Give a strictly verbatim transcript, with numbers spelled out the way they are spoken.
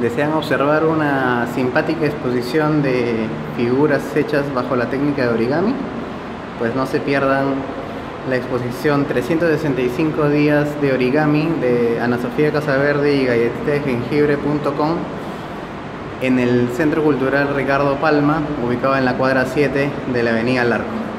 ¿Desean observar una simpática exposición de figuras hechas bajo la técnica de origami? Pues no se pierdan la exposición trescientos sesenta y cinco días de origami de Ana Sofía Casaverde y galletita de jengibre punto com en el Centro Cultural Ricardo Palma, ubicado en la cuadra siete de la avenida Larco.